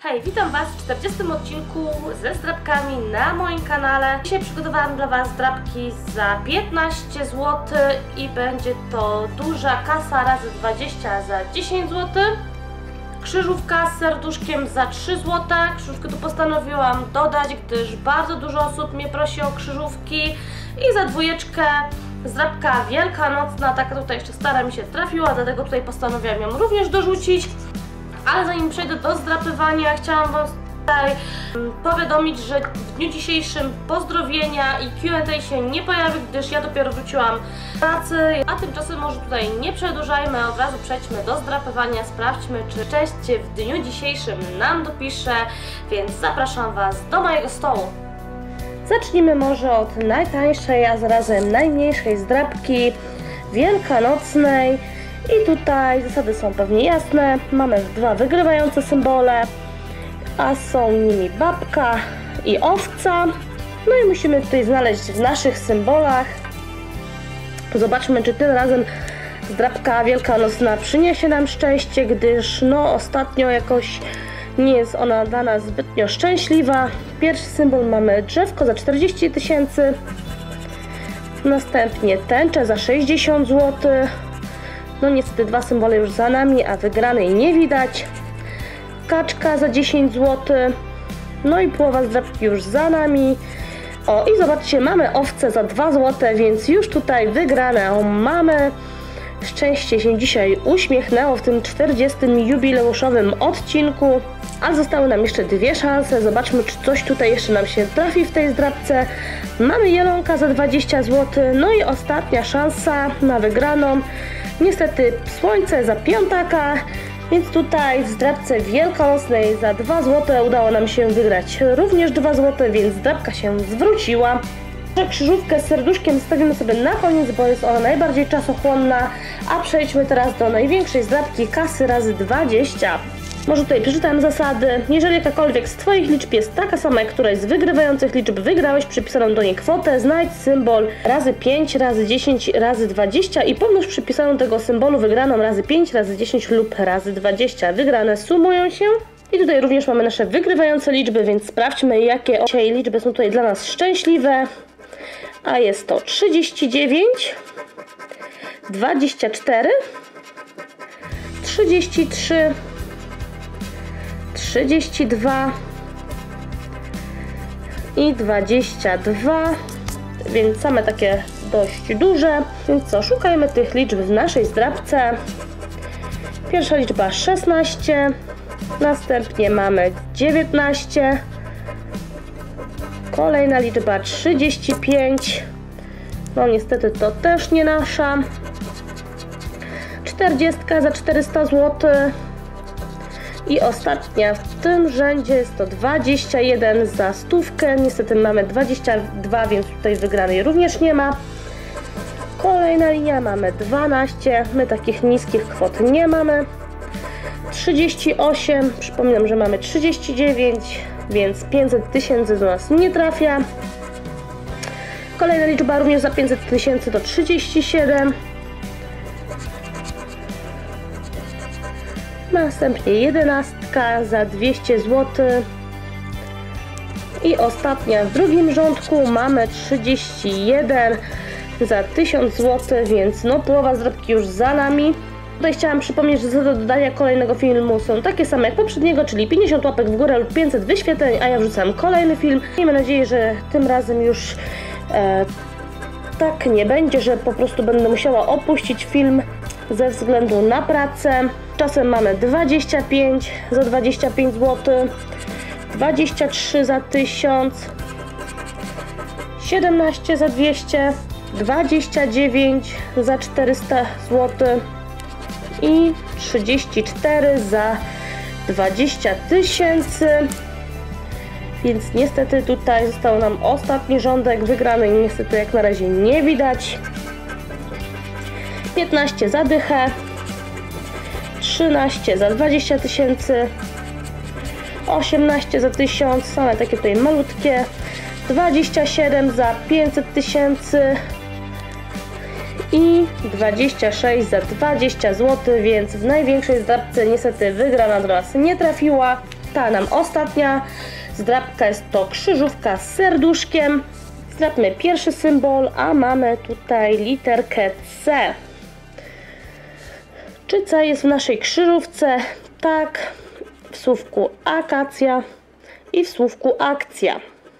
Hej, witam Was w 40. odcinku ze zdrabkami na moim kanale. Dzisiaj przygotowałam dla Was zdrabki za 15 zł i będzie to duża kasa razy 20 za 10 zł. Krzyżówka z serduszkiem za 3 zł. Krzyżówkę tu postanowiłam dodać, gdyż bardzo dużo osób mnie prosi o krzyżówki. I za dwójeczkę zdrabka wielkanocna, taka tutaj jeszcze stara mi się trafiła, dlatego tutaj postanowiłam ją również dorzucić. Ale zanim przejdę do zdrapywania, chciałam Wam tutaj powiadomić, że w dniu dzisiejszym pozdrowienia i Q&A się nie pojawi, gdyż ja dopiero wróciłam z pracy. A tymczasem może tutaj nie przedłużajmy, od razu przejdźmy do zdrapywania. Sprawdźmy, czy część w dniu dzisiejszym nam dopisze, więc zapraszam Was do mojego stołu. Zacznijmy może od najtańszej, a zarazem najmniejszej zdrabki wielkanocnej. I tutaj zasady są pewnie jasne. Mamy dwa wygrywające symbole, a są nimi babka i owca. No i musimy tutaj znaleźć w naszych symbolach. Zobaczmy, czy tym razem zdrabka wielkanocna przyniesie nam szczęście, gdyż no ostatnio jakoś nie jest ona dla nas zbytnio szczęśliwa. Pierwszy symbol mamy drzewko za 40 000, następnie tęczę za 60 zł. No niestety dwa symbole już za nami, a wygranej nie widać. Kaczka za 10 zł. No i połowa zdrabki już za nami. O, i zobaczcie, mamy owce za 2 zł, więc już tutaj wygrane mamy. Szczęście się dzisiaj uśmiechnęło w tym 40. jubileuszowym odcinku. Ale zostały nam jeszcze dwie szanse. Zobaczmy, czy coś tutaj jeszcze nam się trafi w tej zdrabce. Mamy jelonka za 20 zł. No i ostatnia szansa na wygraną. Niestety słońce za piątaka, więc tutaj w zdrabce wielkanocnej za 2 zł udało nam się wygrać również 2 zł, więc zdrabka się zwróciła. Krzyżówkę z serduszkiem stawimy sobie na koniec, bo jest ona najbardziej czasochłonna, a przejdźmy teraz do największej zdrabki kasy razy 20. Może tutaj przeczytam zasady. Jeżeli jakakolwiek z Twoich liczb jest taka sama jak któraś z wygrywających liczb, wygrałeś przypisaną do niej kwotę, znajdź symbol razy 5, razy 10, razy 20 i pomnóż przypisaną tego symbolu wygraną razy 5, razy 10 lub razy 20. Wygrane sumują się. I tutaj również mamy nasze wygrywające liczby, więc sprawdźmy, jakie dzisiaj liczby są tutaj dla nas szczęśliwe. A jest to 39, 24, 33, 32 i 22, więc same takie dość duże. Więc co, szukajmy tych liczb w naszej zdrabce. Pierwsza liczba 16, następnie mamy 19, kolejna liczba 35, no niestety to też nie nasza, 40 za 400 zł. I ostatnia w tym rzędzie jest to 21 za 100. Niestety mamy 22, więc tutaj wygranej również nie ma. Kolejna linia mamy 12. My takich niskich kwot nie mamy. 38. Przypominam, że mamy 39, więc 500 000 do nas nie trafia. Kolejna liczba również za 500 000 to 37. Następnie 11 za 200 zł. I ostatnia w drugim rządku mamy 31 za 1000 zł, więc no połowa zdrabki już za nami. Tutaj chciałam przypomnieć, że zasady dodania kolejnego filmu są takie same jak poprzedniego, czyli 50 łapek w górę lub 500 wyświetleń, a ja wrzucam kolejny film. Miejmy nadzieję, że tym razem już tak nie będzie, że po prostu będę musiała opuścić film ze względu na pracę. Czasem mamy 25 za 25 zł, 23 za 1000, 17 za 200, 29 za 400 zł i 34 za 20 000. Więc niestety tutaj został nam ostatni rządek, wygrany niestety jak na razie nie widać. 15 za dychę, 13 za 20 000, 18 za 1000, same takie tutaj malutkie, 27 za 500 000 i 26 za 20 zł, więc w największej zdrabce niestety wygrana do nas nie trafiła. została nam ostatnia zdrabka, jest to krzyżówka z serduszkiem. Zdrabmy pierwszy symbol, a mamy tutaj literkę C. Czy C jest w naszej krzyżówce? Tak, w słówku akacja i w słówku akcja.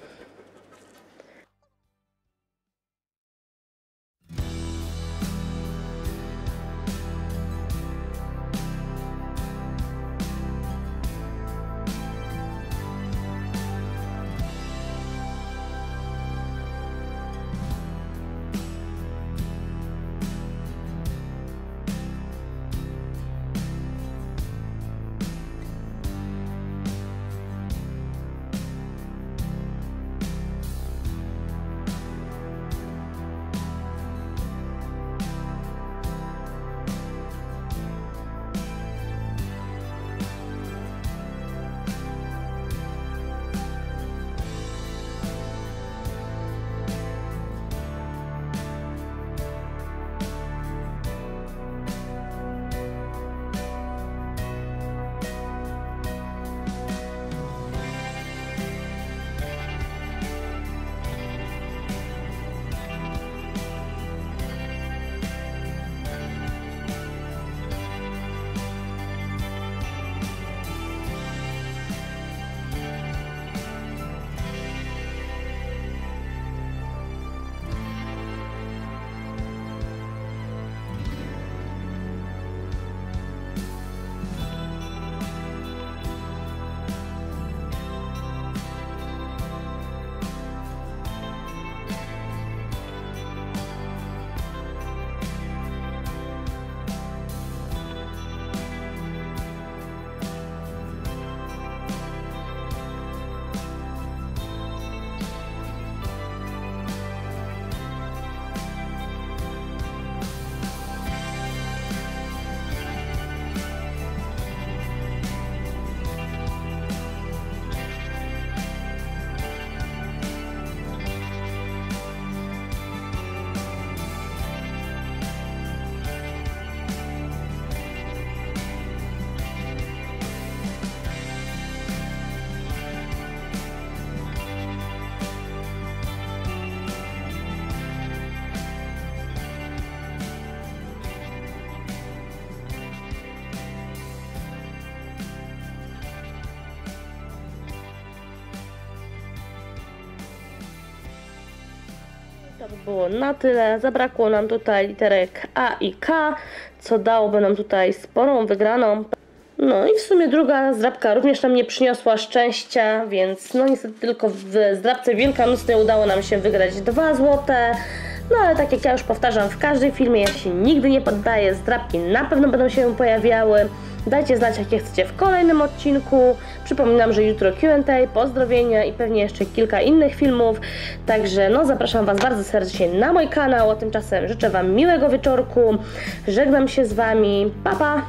To by było na tyle. Zabrakło nam tutaj literek A i K, co dałoby nam tutaj sporą wygraną. No i w sumie druga zdrabka również nam nie przyniosła szczęścia, więc no niestety tylko w zdrabce wielkanocnej udało nam się wygrać 2 złote. No ale tak jak ja już powtarzam w każdym filmie, ja się nigdy nie poddaję, zdrabki na pewno będą się pojawiały. Dajcie znać, jakie chcecie w kolejnym odcinku. Przypominam, że jutro Q&A, pozdrowienia i pewnie jeszcze kilka innych filmów. Także no zapraszam Was bardzo serdecznie na mój kanał, a tymczasem życzę Wam miłego wieczorku. Żegnam się z Wami. Pa, pa!